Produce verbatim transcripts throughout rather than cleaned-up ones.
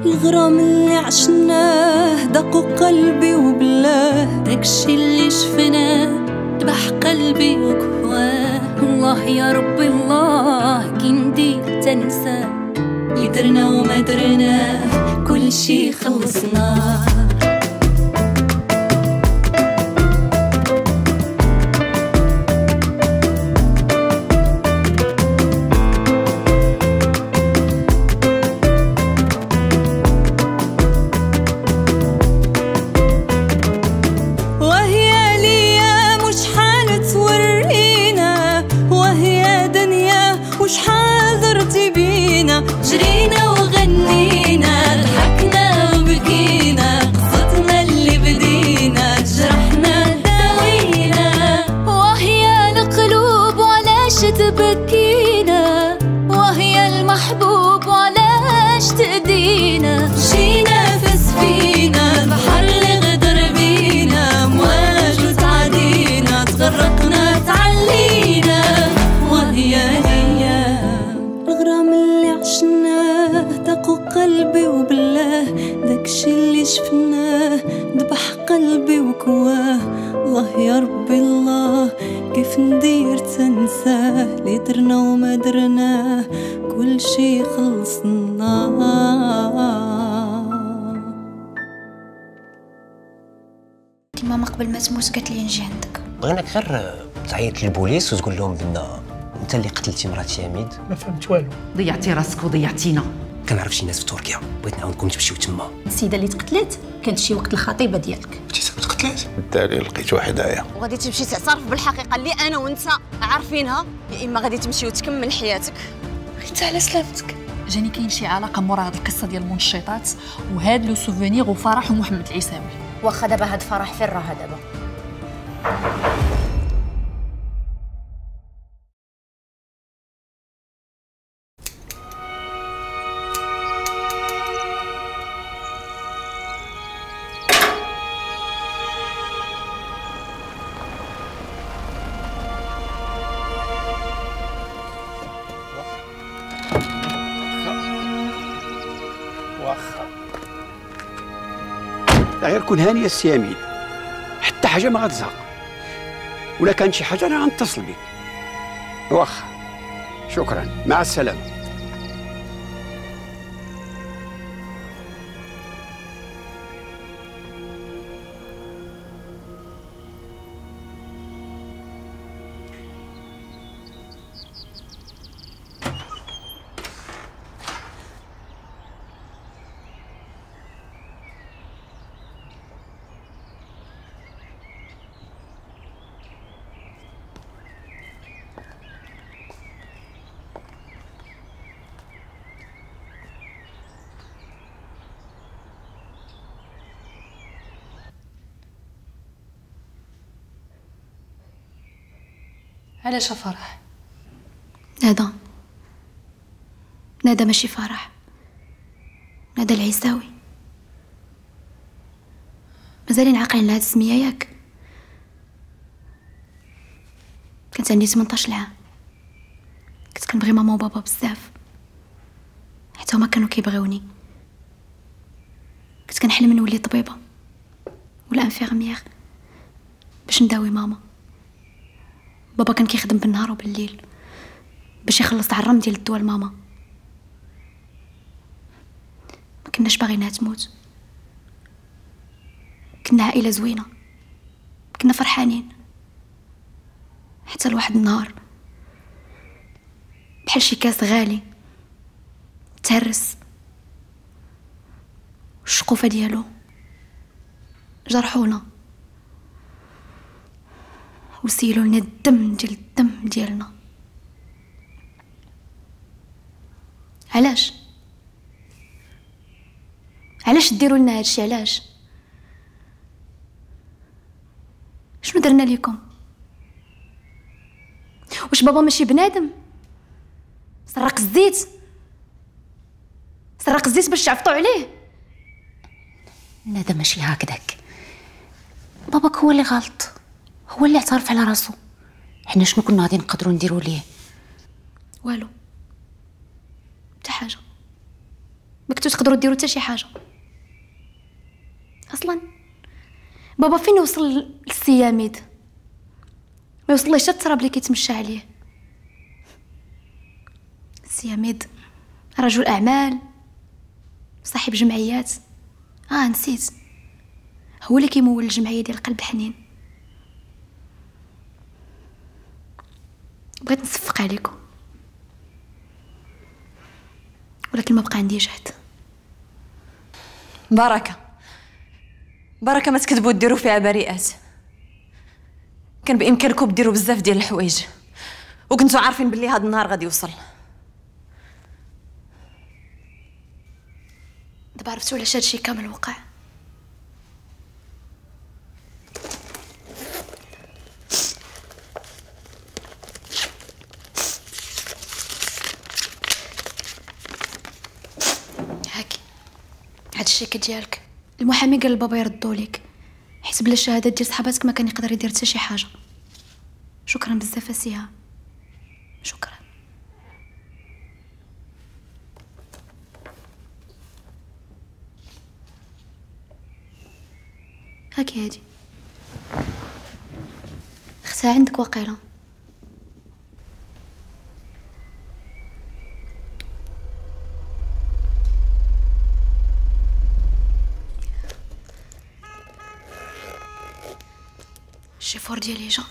الغرام اللي عشناه دق قلبي وبلاه، داكشي اللي شفناه ذبح قلبي وكواه. الله يا ربي الله كي ندير تنساه، اللي درنا وما درناه كل شي خلصناه. وشحال درتي بينا، جرينا وغنينا، ضحكنا وبكينا، قصتنا اللي بدينا، جرحنا داوينا. وهي القلوب وعلاش تبكينا، وهي المحبوب وعلاش تأذينا. جينا في سفينة البحر اللي غدر بينا، امواج وتعدينا، تغرقنا تعلينا. وهي الغرام اللي عشناه دق قلبي وبلاه، داكشي اللي شفناه ذبح قلبي وكواه. الله يا ربي الله كيف ندير تنساه، اللي درنا وما درناه كل شي خلصناه. ماما قبل ما تموت قالت لي نجي عندك. بغيناك غير تعيط للبوليس وتقول لهم بان انت اللي قتلتي مرات ياميد. ما فهمت والو. ضيعتي راسك وضيعتينا. كنعرف شي ناس في تركيا، بغيت نعاونكم تمشيو تما. السيده اللي تقتلت كانت شي وقت الخطيبه ديالك. انت تقتلات؟ بالتالي لقيت واحد هدايا. وغادي تمشي تعترف بالحقيقه اللي انا وانت عارفينها، يا اما غادي تمشي وتكمل حياتك. انت على سلامتك. جاني كاين شي علاقه مورا هاد القصه ديال المنشطات وهاد لو سوفونير وفرح ومحمد العيساوي. واخا دابا هاد فرح فين راها دابا؟ غير كون هانيه السي يامين، حتى حاجه ما غتزهق، ولا كان شي حاجه انا غنتصل بك. واخا، شكرا، مع السلامه. علاش فرح؟ ندى ندى ماشي فرح، ندى العيساوي. مازالين عاقلين لهاد السميه ياك؟ كانت عندي ثمنطاش عام، كنت كنبغي ماما وبابا بزاف، حتى هما كانوا كيبغيوني. كنت كنحلم نولي طبيبه ولا انفيرميير باش نداوي ماما. بابا كان كيخدم بالنهار وبالليل باش يخلص عرم ديال الدواء لماما. ما كناش باغينها تموت، كنا عائله زوينه، كنا فرحانين، حتى لواحد النهار بحال شي كاس غالي تهرس، الشقوفه ديالو جرحونا وسيلوا لنا الدم ديال الدم ديالنا. علاش علاش ديروا لنا هادشي؟ علاش؟ شنو درنا ليكم؟ واش بابا ماشي بنادم؟ سرق الزيت سرق الزيت باش تعفطوا عليه. ندى ماشي هكذاك، باباك هو اللي غلط، هو اللي اعترف على راسو. حنا شنو كنا غادي نقدروا نديروا ليه؟ والو، حتى حاجه. ما كنتو تقدروا ديروا حتى شي حاجه. اصلا بابا فين وصل للسياميد؟ ما يوصلش حتى التراب اللي كيتمشى عليه. السياميد رجل اعمال صاحب جمعيات. اه نسيت، هو اللي كيمول الجمعيه ديال قلب حنين. بغيت نصفق عليكم ولكن ما بقى عندي جهد. بركه بركه ما تكذبوا ديروا فيها بريئات. كان بامكانكم ديروا بزاف ديال الحوايج وكنتوا عارفين باللي هذا النهار غادي يوصل. دابا عرفتوا علاش هادشي كامل وقع. هاكي هاد الشيك ديالك، المحامي قال لبابا يردو ليك حيت بلا الشهادات ديال صحاباتك ما كان يقدر يدير حتى شي حاجه. شكرا بزاف اسيها، شكرا. هاكي هادي اختها عندك واقيلا. الشيفور ديالي جا.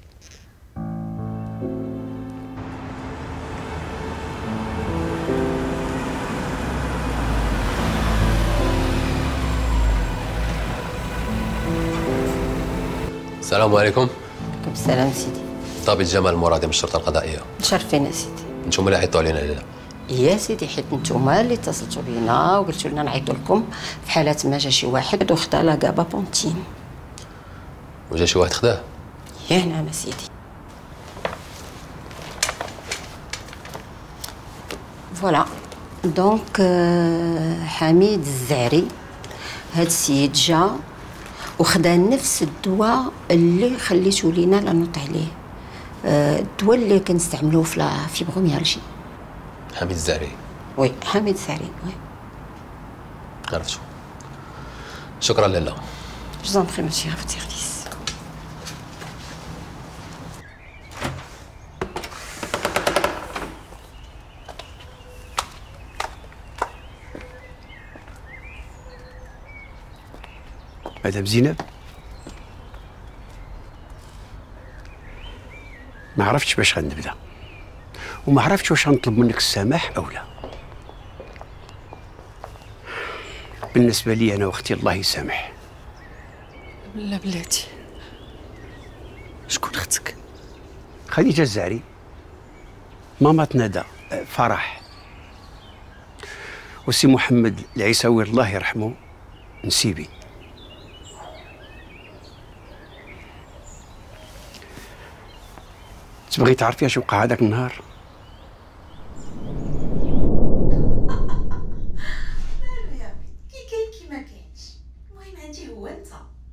السلام عليكم. عليكم السلام سيدي. ضابط جمال المرادي من الشرطه القضائيه. مشرفين سيدي. انتم اللي عيطتوا علينا الليله؟ يا سيدي حيت نتوما اللي اتصلتوا بينا وقلتوا لنا نعيطوا لكم في حالة ما جا شي واحد وخدا لا غابابونتين. وجا شي واحد خداه؟ يا نعم سيدي. فوالا دونك حميد الزعري هاد السيد جا وخدا نفس الدواء اللي خليتو لينا لا نوط عليه، الدواء اللي كنستعملوه في لا فيبروميالجي. حميد الزعري؟ وي حميد الزعري وي. عرفتو. شكرا لاله. جو بري ماشي غير في السيرفيس. مدام زينب، ما عرفتش باش غنبدا وما عرفتش واش غنطلب منك السماح او لا. بالنسبه لي انا واختي الله يسامح. لا بلاتي، شكون اختك؟ خديجه الزعري، ماما تنادى فرح، وسي محمد العيساوي الله يرحمه نسيبي. تبغي تعرفي اش وقع هذاك النهار؟ مالو يا بنت، كي كاين كي ما كاينش، المهم عندي هو انت.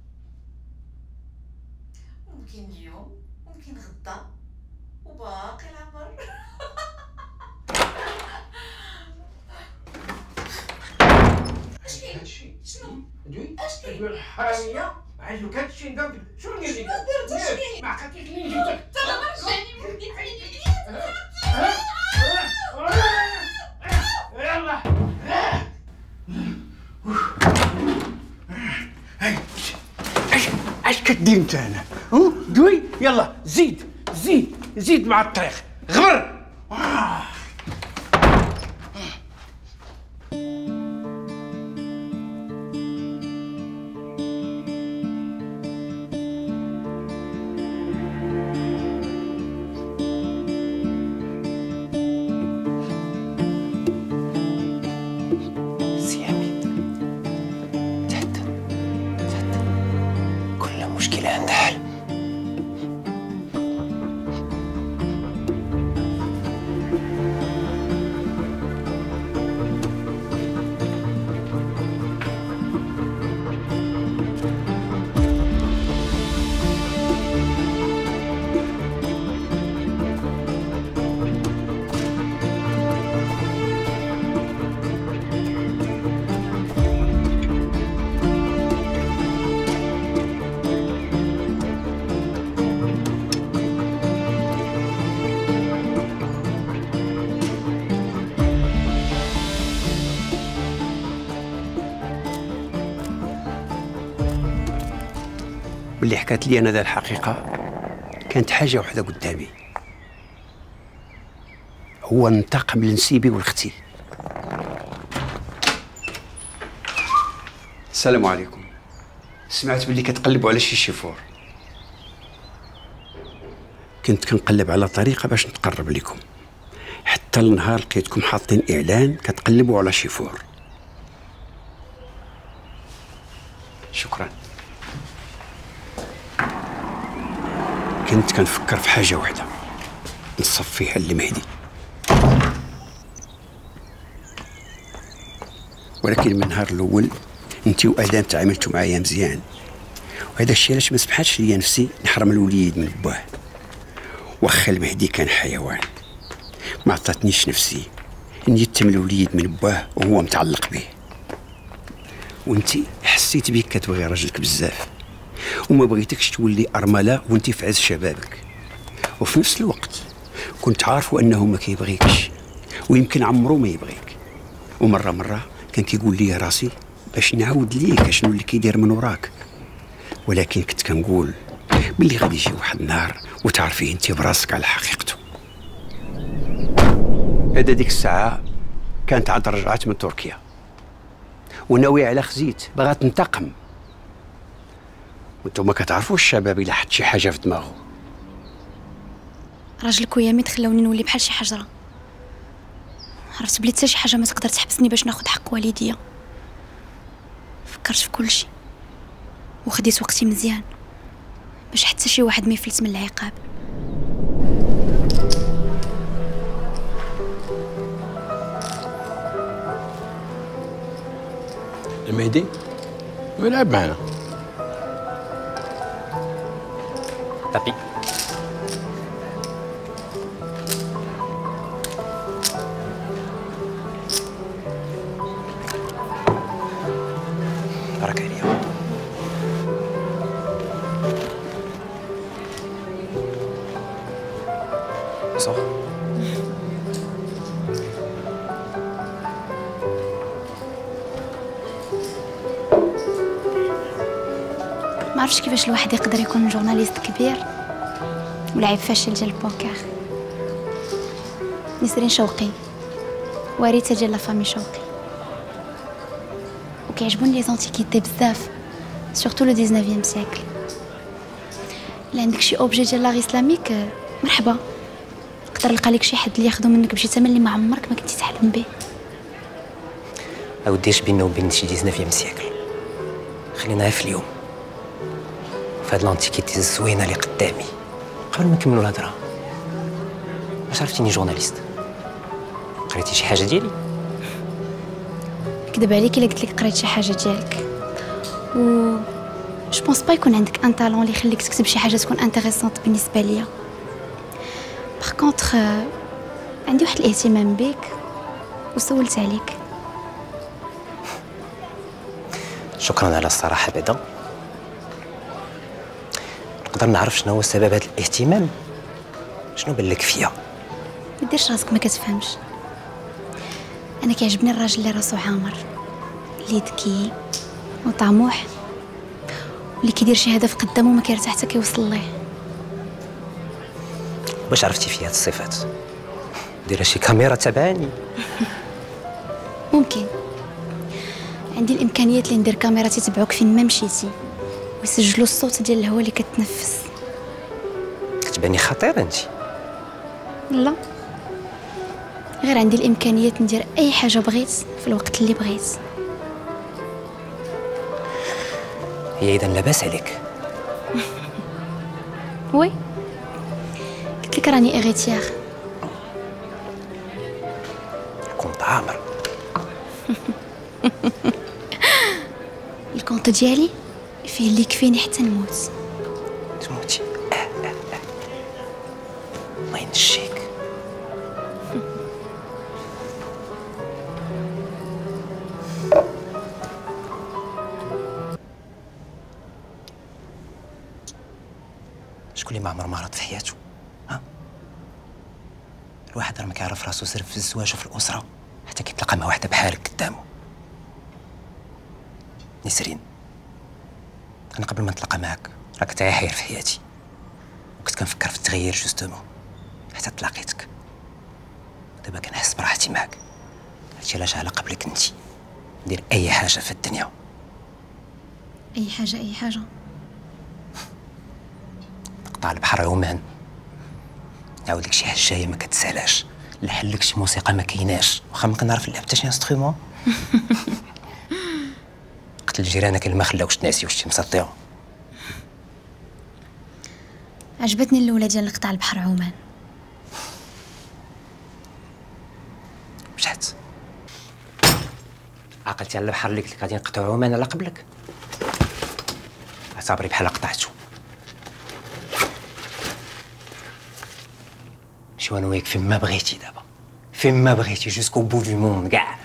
ممكن اليوم ممكن غدا وباقي العمر. اش كاين؟ شنو؟ اش كاين؟ الحراميه عندك هادشي ندير شنو ندير لك؟ ما درتش ليه؟ ما عقلتيش منين جبتك؟ انت دابا رجعني ولدي فيني. يلا اش اش كدير انت هنا؟ دوي يلا زيد زيد زيد مع الطريق غبر. واللي حكات لي انا ذا الحقيقه كانت حاجه واحده قدامي، هو ننتقم لنسيبي ولختي. السلام عليكم. سمعت باللي كتقلبوا على شي شيفور. كنت كنقلب على طريقه باش نتقرب لكم، حتى النهار لقيتكم حاطين اعلان كتقلبوا على شيفور. شكرا. كنت كنفكر في حاجه واحده نصفيها لمهدي، ولكن من النهار الاول انت وادم تعاملتوا معايا مزيان، وهذا الشيء علاش ما سمحتش ليا نفسي نحرم الوليد من باه. واخا المهدي كان حيوان ما عطاتنيش نفسي نيتم الوليد من باه وهو متعلق به، وانت حسيت بيك كتبغي راجلك بزاف وما بغيتكش تولي ارمله وانت في عز شبابك، وفي نفس الوقت كنت عارفه انه ما كيبغيكش ويمكن عمرو ما يبغيك. ومره مره كان كيقول لي راسي باش نعاود ليك اشنو اللي كيدير من وراك، ولكن كنت كنقول باللي غادي يجي واحد النهار وتعرفيه انت براسك على حقيقته. هذا ديك الساعه كانت عاد رجعت من تركيا وناويه على خزيت باغا تنتقم، وانتم ما كتعرفوش الشباب الا حط شي حاجه في دماغه. راجلك ويامي تخلوني نولي بحال شي حجره، عرفت بلي حتى شي حاجه ما تقدر تحبسني باش ناخذ حق والديا. فكرت في كل شيء وخديت وقتي مزيان باش حتى شي واحد ما يفلت من العقاب. المهدي يلعب معنا. طبي بارك عليك. صح. ما عرفتش كيفاش الواحد يقدر يكون جورناليست كبير ولاعب فاشل ديال البوكر. نسرين شوقي وريثه ديال لافامي شوقي، وكيعجبوني لي زونتيكيتي بزاف، سورتو لو ديزنوفيام سيكل. الا عندك شي اوبجي ديال لاغ اسلاميك مرحبا، نقدر نلقى لك شي حد اللي ياخذو منك بشي ثمن اللي ما عمرك ما كنتي تحلم به. اودي اش بينا وبين شي ديزنوفيام سيكل، خلينا غير في اليوم في هاد لانتيكيتي الزوينه اللي قدامي. قبل ما نكملوا الهضره، واش عرفتيني جورناليست؟ قريتي شي حاجه ديالي؟ كذب عليك الا قلت لك قريت شي حاجه ديالك، و جو بونس با يكون عندك ان تالون اللي يخليك تكتب شي حاجه تكون انتريسونت بالنسبه ليا. باغ كونطخ عندي واحد الاهتمام بك وسولت عليك. شكرا على الصراحه. بعدا نقدر نعرف شنو هو سبب هذا الاهتمام؟ شنو بان لك فيا؟ ما ديرش راسك ما كتفهمش. انا كيعجبني الراجل اللي راسو عامر، اللي ذكي وطموح، واللي كيدير شي هدف قدامه ما كيرتاح حتى كيوصل ليه. باش عرفتي فيا هاد الصفات؟ دايره شي كاميرا تبعاني؟ ممكن عندي الامكانيات اللي ندير كاميرا تتبعوك فين ما مشيتي ويسجلوا الصوت ديال الهواء اللي كتنفس. كتباني خطيره انت. لا، غير عندي الامكانيات ندير اي حاجه بغيت في الوقت اللي بغيت. هي اذا لاباس عليك؟ وي، قلت لك راني اغيتياغ. كنت عامر. الكونط ديالي فيه اللي يكفيني حتى نموت. تموتي؟ اه اه اه الله ينشيك. شكون اللي ما عمر ما مرض في حياته؟ ها؟ الواحد راه ما كيعرف راسو سر في الزواج وفي الاسره حتى كيتلاقى مع واحده بحالك قدامه. نسرين، انا قبل ما نتلاقى معاك راك تعاير في حياتي، وكنت كنفكر في التغيير جوستومون حتى تلاقيتك. دابا كنحس براحتي معاك. هادشي علاش على قبلك انتي ندير اي حاجه في الدنيا. اي حاجه اي حاجه نقطع البحر عمان، نعاود لك شي حاجه جايه ما كتسالاش، نلحن لك شي موسيقى ما كايناش واخا ما كنعرف نلعب حتى شي انسترومون. قتل جيرانك اللي ما خلاوش تناسي واش مسطيهم. عجبتني الاولى ديال قطع البحر عمان. مشات عقلتي على البحر اللي قلت لك غادي نقطعو عمان على قبلك، اعتبري بحال قطعتو. شو انا وياك فين ما بغيتي دابا، فين ما بغيتي جوسكو بو دو موند كاع.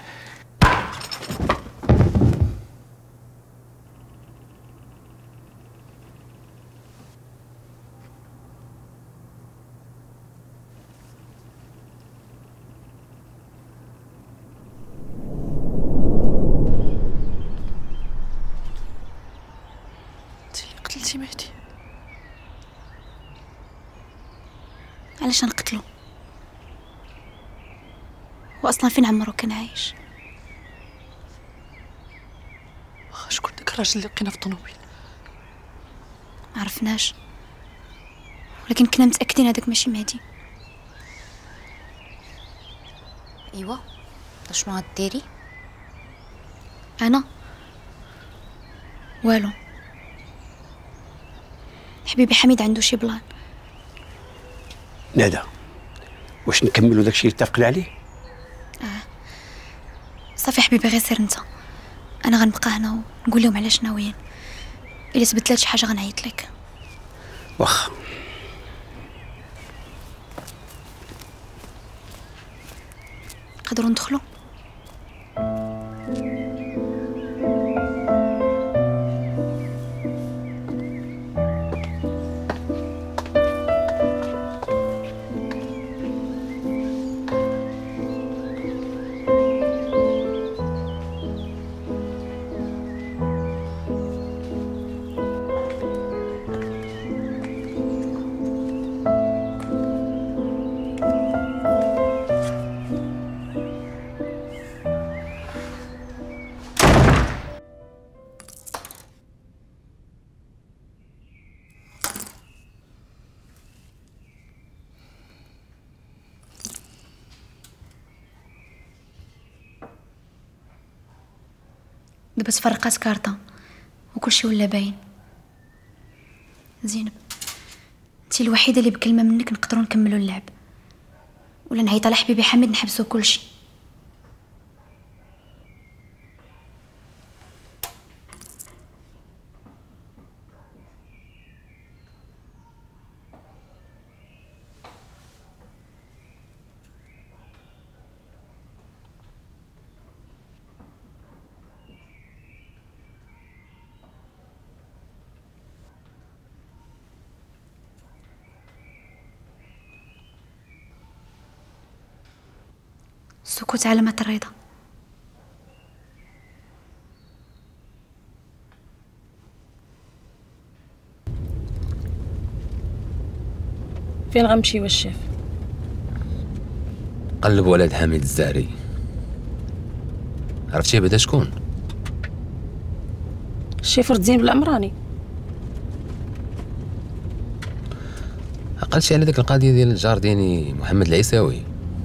قتلتي مهدي؟ علاش نقتلو؟ واصلا فين عمرو كان عايش؟ واخا شكون داك الراجل اللي لقينا في الطوموبيل؟ ما عرفناش، ولكن كنا متاكدين هذاك ماشي مهدي. ايوا شنو غديري؟ انا والو، حبيبي حميد عنده شي بلان. ندى، واش نكملوا داكشي اللي اتفقنا عليه؟ اه صافي حبيبي، غير سير انت، انا غنبقى هنا ونقول لهم علاش ناويين. الا تبدلات شي حاجه غنعيط لك. واخا. نقدروا ندخلوا؟ دابا تفرقات كارطة وكلشي ولا باين. زينب، انتي الوحيدة اللي بكلمة منك نقدروا نكملوا اللعب، ولا نعيط على حبيبي حميد نحبسوا كلشي. السكوت علامة الرضا. فين غنمشيو الشيف؟ قلب ولد حميد الزهري. عرفتيه بعدا شكون؟ الشيف رد زين بالعمراني. عقلتي على ديك القضيه ديال الجار ديالي محمد العيساوي؟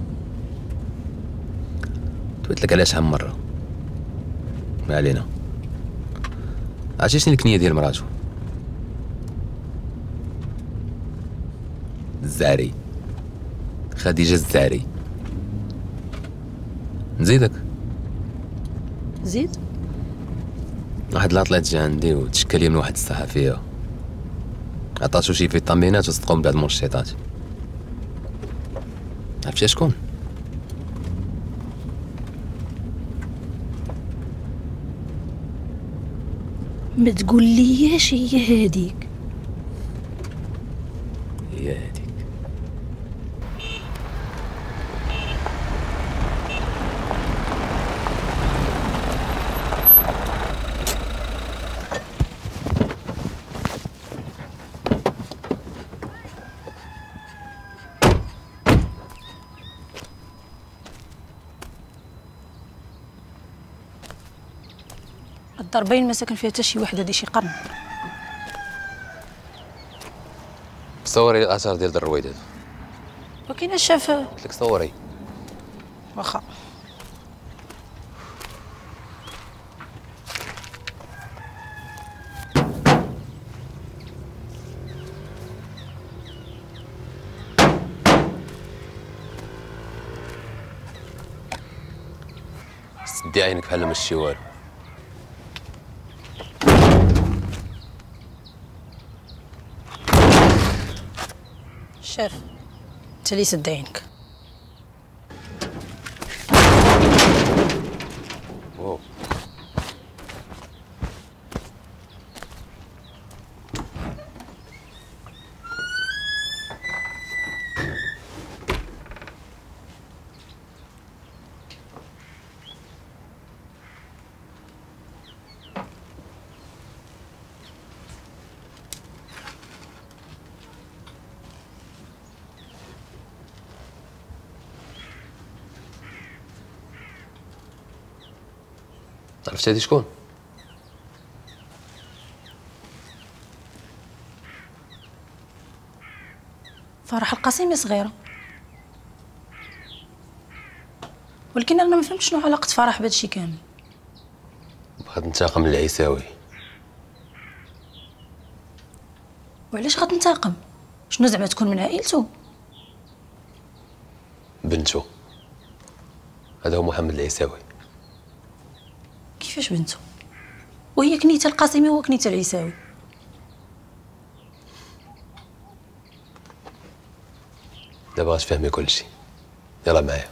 قلت لك علاش هم مره. ما علينا. عرفتي شنو الكنيه ديال مراتو؟ الزهري، خديجه الزهري. نزيدك؟ زيد. واحد العطلات جا عندي وتشكى لي من واحد الصحفيه، عطاتو شي فيتامينات وصدقوا من بعد المنشطات. عرفتي شكون؟ ما تقول لياش هي هذيك. هي هذيك. الدار باين ما ساكن فيها حتى شي واحد، هادي شي قرن. صوري الاثار ديال الرويدات. وكاين شاف. قلت لك صوري. واخا. سدي عينك بحال ما شتي والو. شاف انت اللي سد عينك. واو. عرفتي هادي شكون؟ فرح القاسمي صغيره، ولكن انا ما فهمتش شنو علاقه فرح بهادشي كامل. بغات تنتقم من العيساوي. وعلاش غتنتقم؟ شنو زعما تكون من عائلته؟ بنته. هذا هو محمد العيساوي. كيفاش بنته؟ وهي كنيته القاسمي وهو كنيته العيساوي. دابا غتفهمي كلشي. يلا معايا.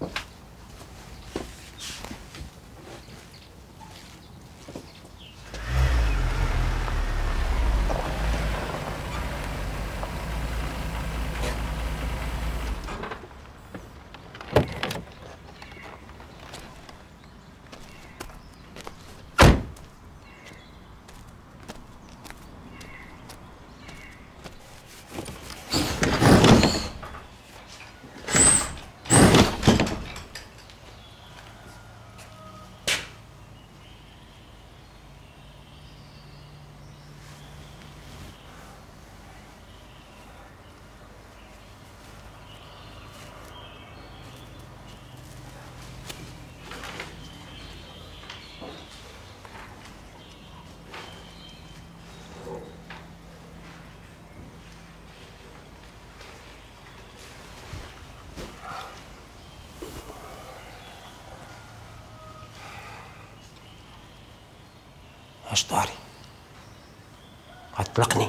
اش داري؟ غتطلقني؟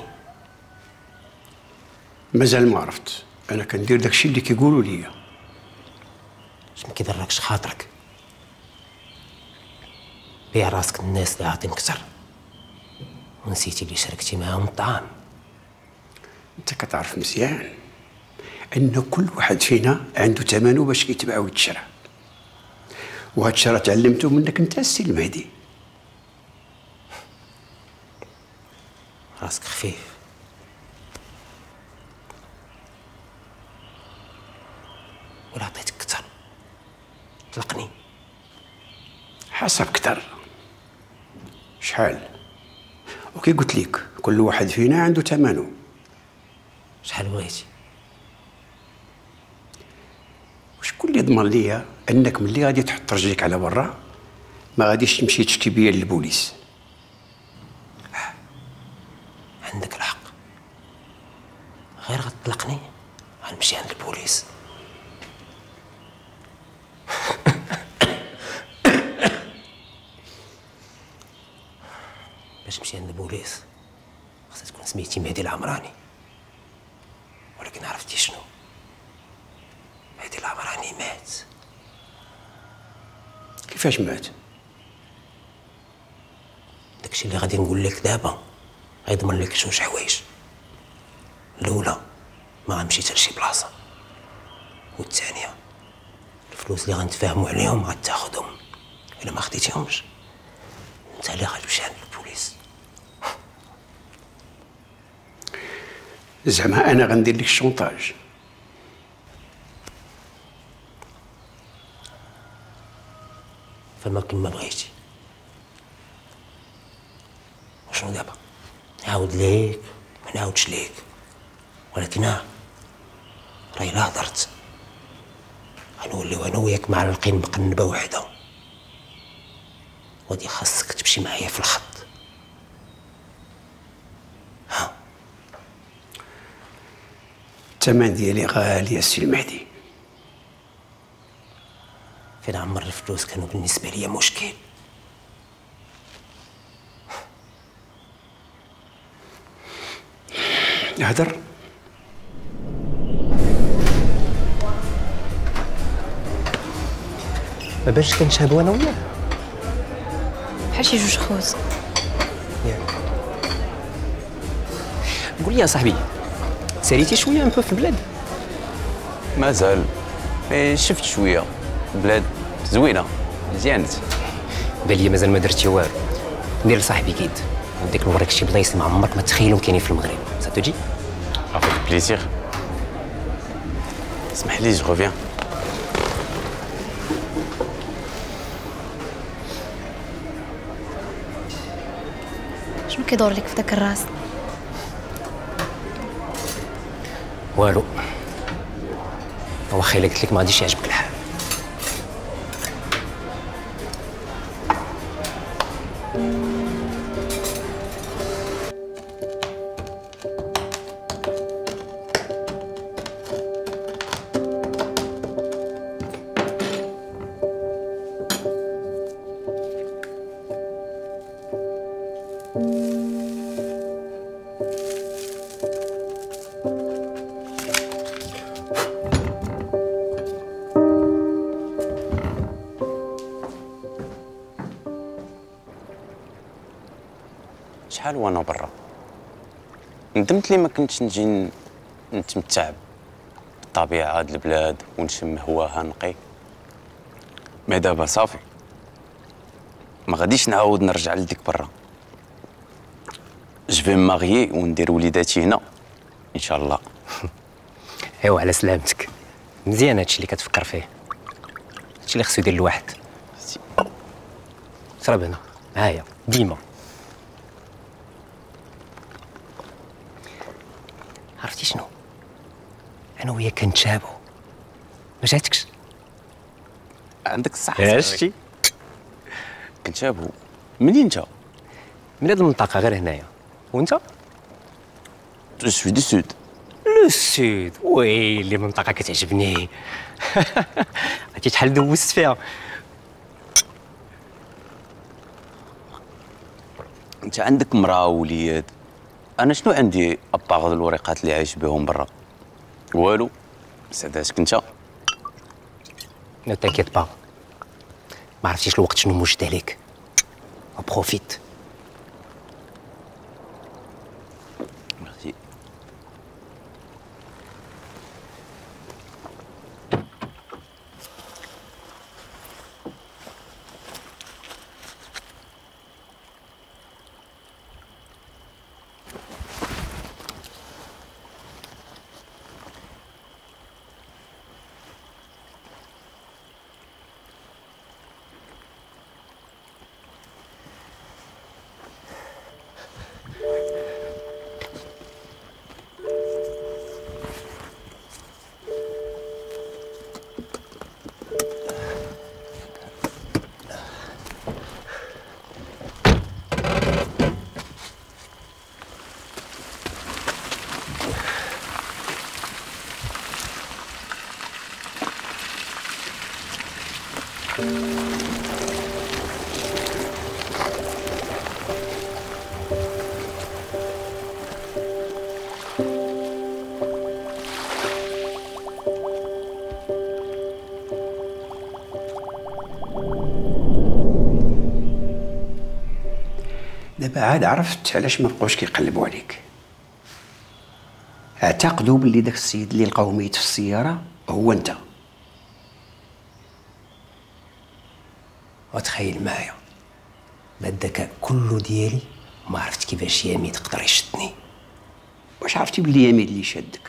مازال ما عرفت. انا كندير داكشي اللي كيقولوا ليا. اش ما كيضركش خاطرك؟ بيع راسك الناس اللي عاطين كتر ونسيتي اللي شاركتي معاهم الطعام. انت كتعرف مزيان ان كل واحد فينا عنده ثمنه باش كيتباع ويتشرى، وهاد الشيء راه تعلمته منك انت السي المهدي. راسك خفيف. ولا عطيتك كتر طلقني. حسب كتر شحال؟ وكي قلت لك كل واحد فينا عنده ثمنه. شحال بغيتي؟ وشكون اللي يضمن ليا انك ملي غادي تحط رجليك على برا ما غاديش تمشي تشكي بيا للبوليس؟ عندك الحق، غير غتطلقني غنمشي عند البوليس. باش نمشي عند البوليس خاصها تكون سميتي مهدي العمراني، ولكن عرفتي شنو؟ مهدي العمراني مات. كيفاش مات؟ داكشي اللي غادي نقول لك دابا غيضمن لك جوج حوايج. الاولى ما غنمشي حتى لشي بلاصه، والثانيه الفلوس اللي غنتفاهموا عليهم غتاخذهم، الا ما خديتيهمش انت اللي غتمشي عند البوليس. زعما انا غندير لك الشونطاج؟ فما كما بغيتي، شنو دابا؟ نعاود ليك ما نعاودش ليك، ولكن ها راهي لا هضرت غنوليو انا وياك معلقين بقنبه وحده، ودي خاصك تمشي معايا في الخط. ها الثمن ديالي غالي السي المهدي. فين عمر الفلوس كانوا بالنسبه لي مشكل. هدر ما باش كنشهدوا انا وياه بحال شي جوج خوت. قول لي يا صاحبي، ساليتي شويه ان بو في البلاد؟ مازال مي شفت شويه البلاد زوينه مزيانه. بان لي مازال ما درتي والو. ندير لصاحبي كيد وديك نوريك شي بلايص ما عمرك ما تخيلهم كاينين في المغرب. سا تو جي؟ افيك بليزير. اسمح لي جو ريفيان. شنو كيدور لك في داك الراس؟ والو، واخا الا قلت لك ما غاديش يعجبك الحال. شحال وانا برا ندمت لي ما كنتش نجي نتمتع بالطبيعه د البلاد ونشم هواها نقي. مي دابا صافي ما غاديش نعاود نرجع لديك برا. جو في ماغيي وندير وليداتي هنا ان شاء الله. ايوا على سلامتك. مزيان هادشي اللي كتفكر فيه، هادشي اللي خصو يدير الواحد. شرب هنا معايا ديما. عرفتي شنو؟ انا وياك كنتشابهو، ما جاتكش؟ عندك الصح. عرفتي؟ كنتشابهو. منين انت؟ من هاد المنطقه غير هنايا. وانت؟ جو سوي دو سود. لو سود؟ وي اللي منطقه كتعجبني. عرفتي شحال دوزت فيها. انت عندك مراه ووليد، انا شنو عندي اباغ الوريقات اللي عايش بهم برا؟ والو. سعداتك انت. نو تانكيت با، ما عرفتيش الوقت شنو موجد عليك. بروفيت. ميرسي. دابا عاد عرفت علاش ما بقاوش كيقلبوا عليك. اعتقدوا باللي داك السيد اللي لقاو ميت في السياره هو انت. وتخيل معايا بهاد الذكاء كله ديالي ما عرفت كيفاش يامي تقدر يشدني. واش عرفتي بلي يامي اللي شدك؟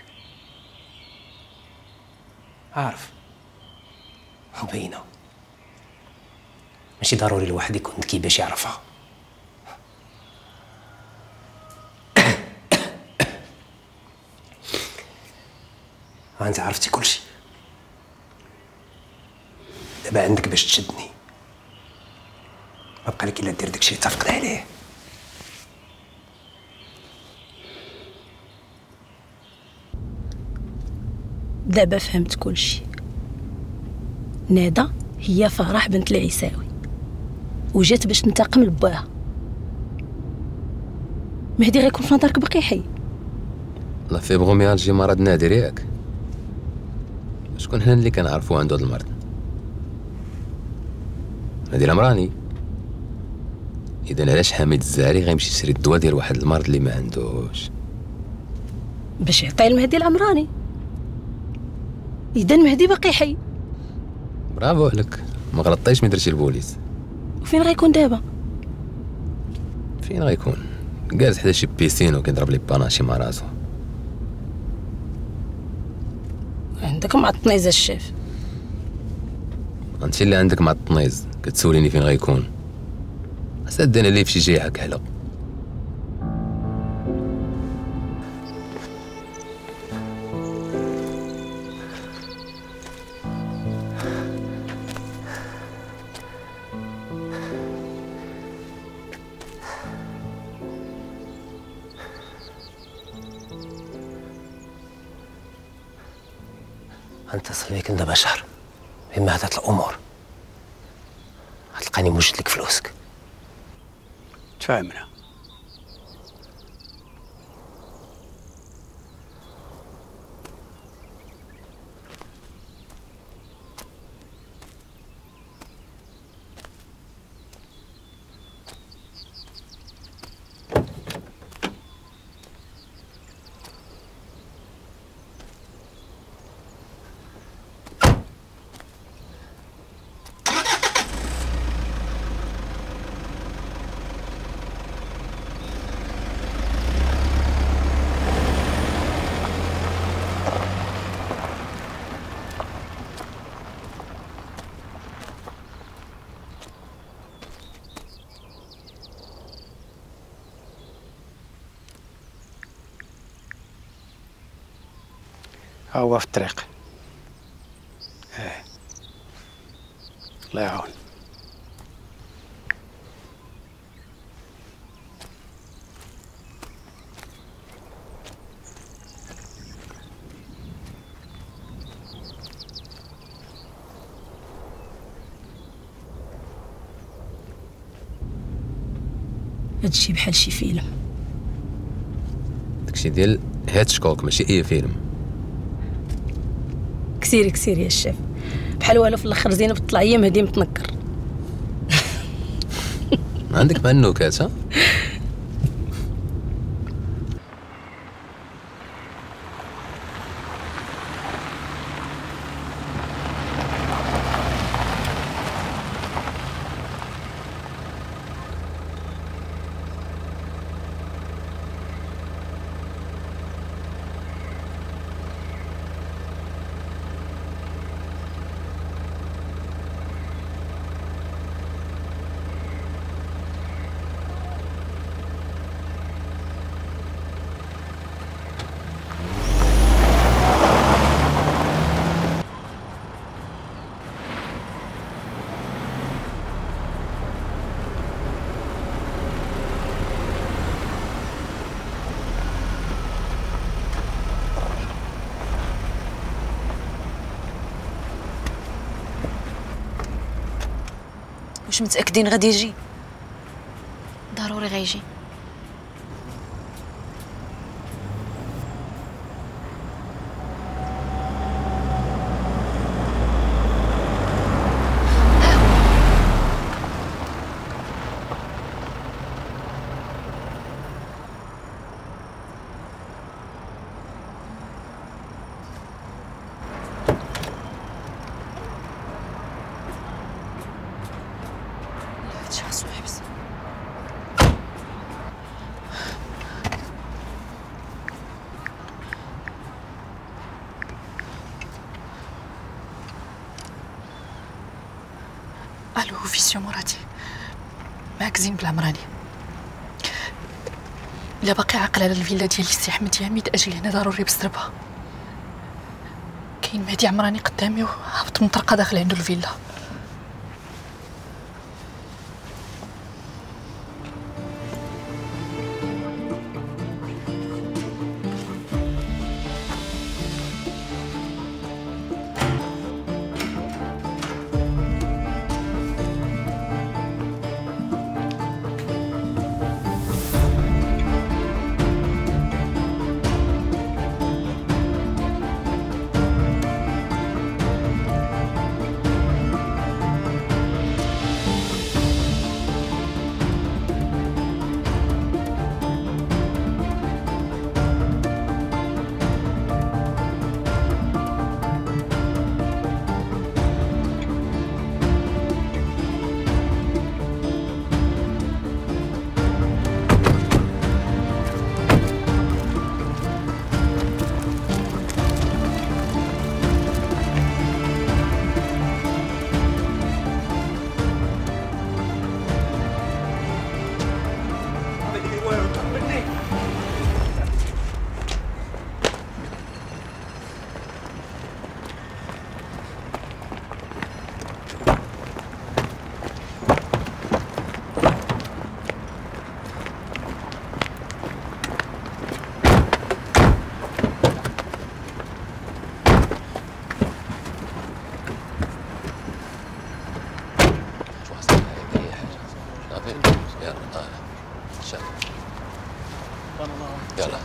عارف باينه، ماشي ضروري الواحد يكون ذكي باش يعرفها. وانت عرفتي كل شيء. دابا عندك باش تشدني، ما بقى لك الا دير داكشي اللي اتفقنا عليه. دابا فهمت كل شيء. ندى هي فرح بنت العيساوي وجات باش تنتقم لباها. مهدي غيكون في نظرك باقي حي؟ لا فيبروميالجي مرض نادر ياك؟ شكون هنا اللي كنعرفو عنده هاد المرض؟ هادي العمراني. اذا علاش حميد الزهري غيمشي يشري الدواء ديال واحد المرض اللي ما عندوش؟ باش يعطيه المهدي العمراني. اذا المهدي باقي حي. برافو عليك، ما غلطتيش من درتي البوليس. وفين غيكون دابا؟ فين غيكون؟ جالس حدا شي بيسين وكيضرب لي باناشي مع راسو. عندك مع الطنيز الشيف. انت اللي عندك مع الطنيز كتسوليني فين غيكون. سدنا ليه فشي جاي حك حلا. غنتصل بيك دابا شهر بما هدات الامور غتلقاني موجد لك فلوسك. تفاهمنا. ها هو في الطريق. ايه الله يعاون. هادشي بحال شي فيلم. داكشي ديال هيتشكوك ماشي اي فيلم. كسيري كسيري يا الشيف، بحال والو في الاخر زينب طلع هي مهدي متنكر. عندك مع النكات ها؟ واش متاكدين غادي يجي؟ ضروري غيجي. الو فيسيو مراتي، معك زين بالعمراني. الا باقي عاقل على الفيلا ديال السي احمد ياميد اجي هنا ضروري بزربها. كاين مهدي عمراني قدامي وهبط مطرقه داخل عنده الفيلا. يلا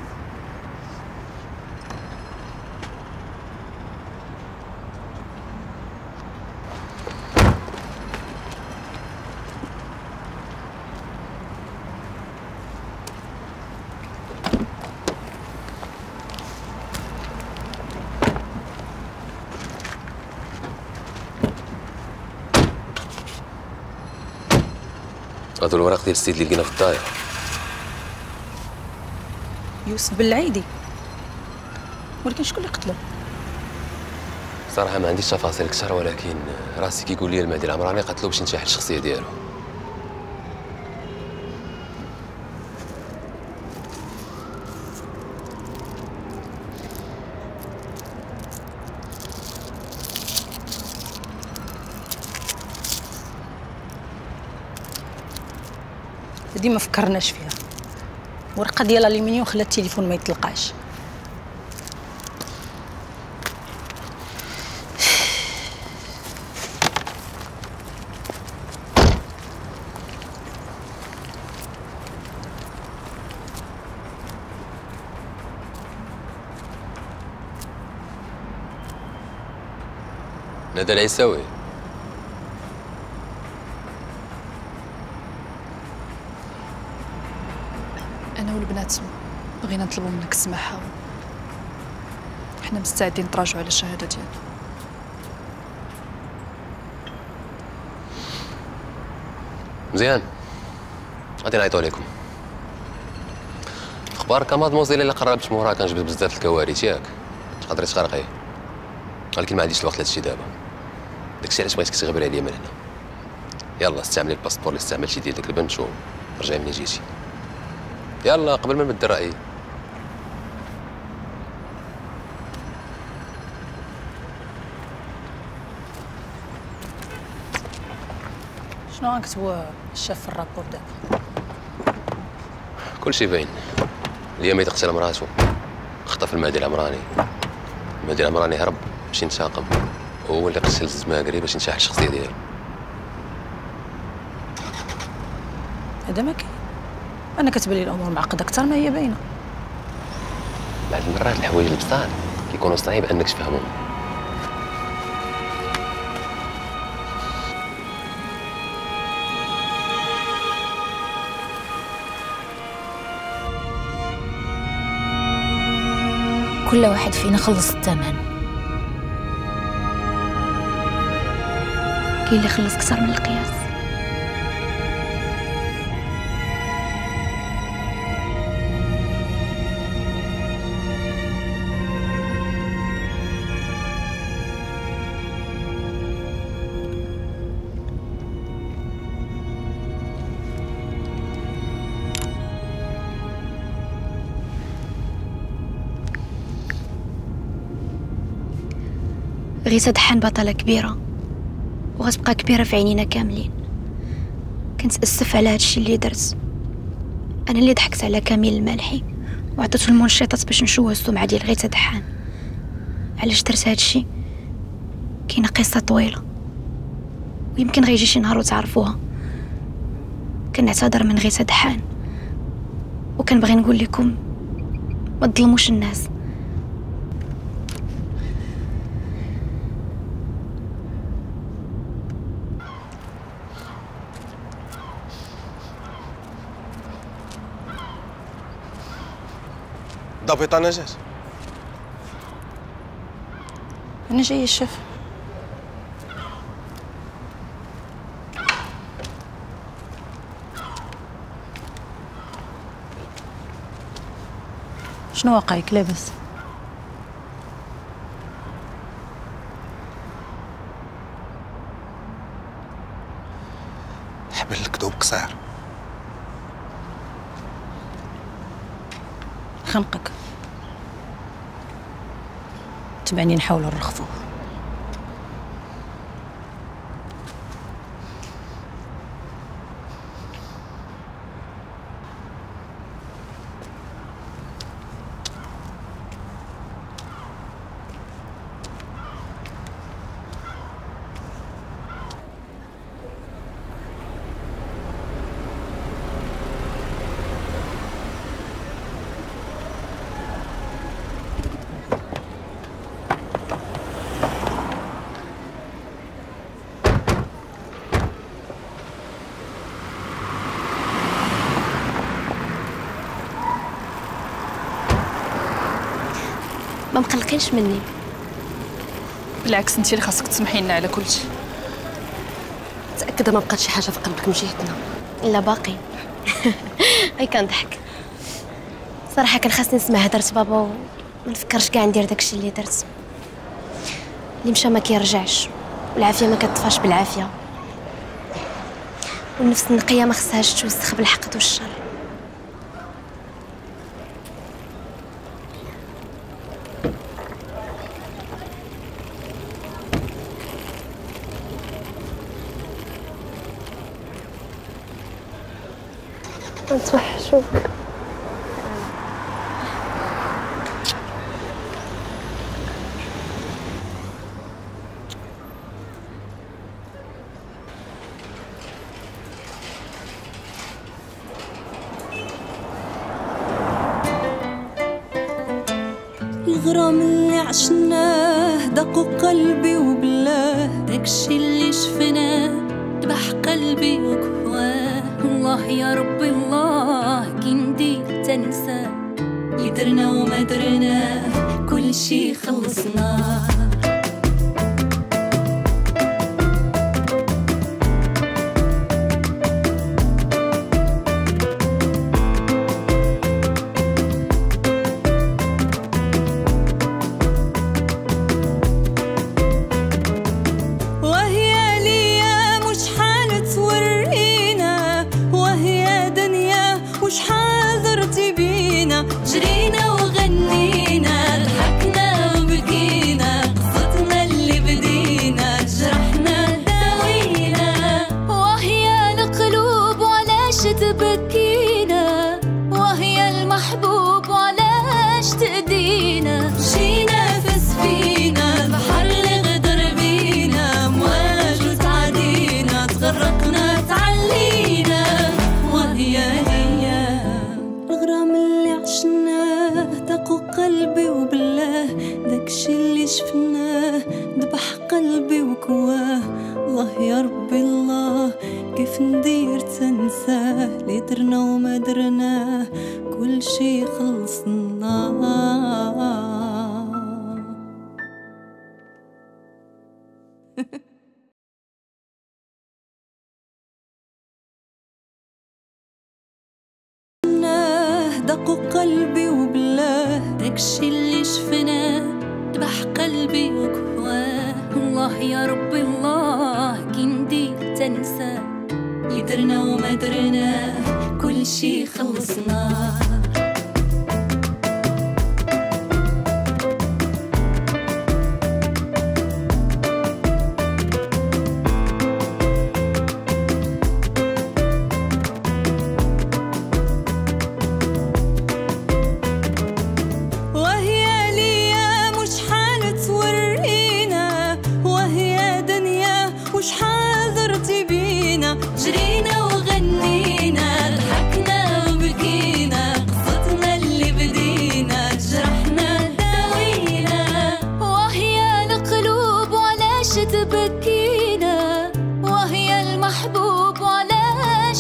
هادو الوراق ديال السيد اللي لقينا في الداير. يوسف بالعيدي، ولكن شكون اللي قتلو؟ صراحة ما عنديش تفاصيل كثر، ولكن راسي كيقول لي المهدي العمراني قتلو باش ينتحل الشخصية ديالو. هادي ما فكرناش فيها. ورقه ديال الالومنيوم خلات التليفون ما يطلقاش. ندى العيساوي. انا والبنات بغينا نطلبوا منك السماحه، حنا مستعدين نتراجعوا على الشهاده ديالنا. مزيان، غادي نعيطوا عليكم. اخبارك مادموزيل؟ الا قربت موراها كنجبد بزاف الكوارث ياك تقدري تغرقي، ولكن ما عنديش الوقت لهادشي دابا. داكشي علاش بغيتك تغبري عليا من هنا. يلا استعملي الباسبور اللي استعملتي ديال داك البنت ورجعي منين جيتي. يلا قبل ما نبدل رأيي. شنو غنكتبوا الشاف في الرابور دابا؟ كلشي باين. اليوم يقتل مراتو، خطف المهدي العمراني. المهدي العمراني هرب باش ينتقم، وهو اللي قتل الزماكري باش ينتحل الشخصية ديالو. هذا ما كاين. انا كتبان لي الامور معقده اكثر ما هي باينه. بعض المرات الحوايج البساط كيكونوا صعيب انك تفهمهم. كل واحد فينا خلص الثمن. كاين اللي خلص كثر من القياس. غيسة دحان بطلة كبيرة وغتبقى كبيرة في عينينا كاملين. كنتأسف على هادشي اللي درت، أنا اللي ضحكت على كامل المالحي وعطيته المنشطات باش نشوه السمعة ديال غيسة دحان. علاش درت هادشي؟ كاينة قصة طويلة ويمكن غيجي شي نهار وتعرفوها. كنعتذر من غيسة دحان وكنبغي نقول لكم ما تظلموش الناس. ضابطة نجاة، أنا جاية الشيف. شنو واقعك لاباس؟ حبل الكذوب قصير. خنقك تبعني نحاولوا نرخفوه. ما مقلقينش مني. بالعكس انت اللي خاصك تسمحي لنا على كل شيء. متاكده ما بقات شي حاجه في قلبك من جهتنا؟ لا باقي. غير كنضحك صراحه. كان خاصني نسمع هضره بابا وما نفكرش كاع ندير داكشي اللي درت. اللي مشى ما كيرجعش والعافيه ما كتطفاش بالعافيه، والنفس النقيه ما خصهاش توسخ بالحقد والشر. نتوحشوك. الغرام اللي عشناه دق قلبي وبلاه، داكشي اللي شفناه ذبح قلبي وكواه. الله يا ربي الله كي ندير تنسى اللي درنا وما درناه، كل شي خلصناه. جرينا وغنينا ضحكنا وبكينا، قصتنا اللي بدينا جرحنا داوينا. وهي القلوب وعلاش تبكينا، وهي المحبوب وعلاش تأذينا. جينا في سفينة بحر اللي غدر بينا، امواج وتعدينا تغرقنا تعلينا. وهي الايام الغرام اللي عشناه دق قلبي وبلاه، داكشي اللي شفناه ذبح قلبي وكواه. الله يا ربي الله كيف ندير تنساه، اللي درنا وما درناه كل شي خلصناه. دق قلبي وبلاه، داكشي اللي شفناه ذبح قلبي وكواه. الله يا ربي الله كي ندير تنسى اللي درنا وما درناه كل شي خلصناه.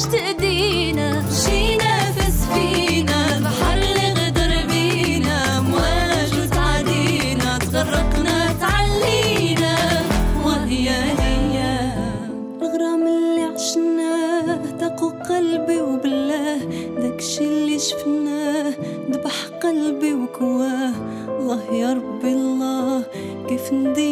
تأدينا، مشينا في سفينة البحر اللي غدر بينا، مواج وتعدينا تغرقنا تعلينا، وهي الأيام الغرام اللي عشناه دق قلبي وبالله، داكشي اللي شفناه ذبح قلبي وكواه. الله يا ربي الله كيف ندير